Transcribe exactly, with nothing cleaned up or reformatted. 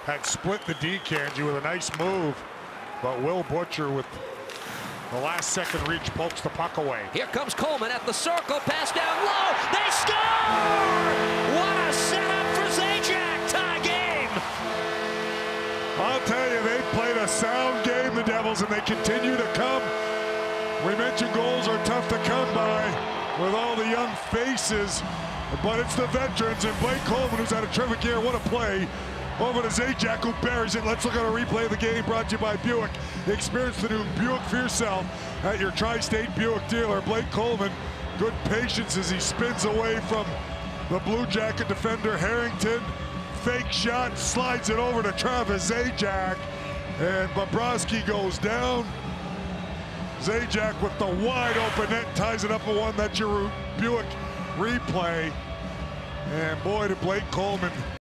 had split the D-Kanji with a nice move, but Will Butcher with the last second reach pokes the puck away. Here comes Coleman at the circle, pass down low, they score! What a setup for Zajac, tie game! I'll tell you, they've played a sound game, the Devils, and they continue to come. We mentioned goals are tough to come by with all the young faces, but it's the veterans, and Blake Coleman, who's had a terrific year. What a play. Over to Zajac, who buries it. Let's look at a replay of the game brought to you by Buick. Experience the new Buick for yourself at your Tri-State Buick dealer. Blake Coleman, good patience as he spins away from the Blue Jacket defender Harrington. Fake shot, slides it over to Travis Zajac, and Bobrovsky goes down. Zajac with the wide open net ties it up at one. That's your Buick replay. And boy, did Blake Coleman